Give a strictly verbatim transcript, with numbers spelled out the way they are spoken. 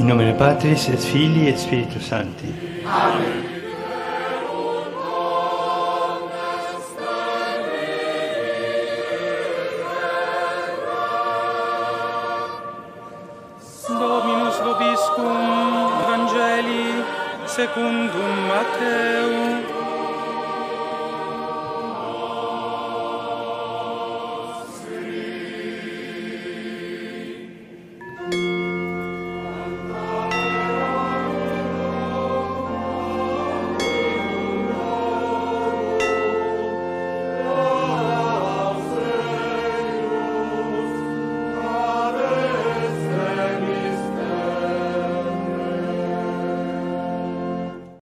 In nomine Patris et Filii et Spiritus Sancti. Amen. Dominus vobiscum, Evangelii secundum Matthäum.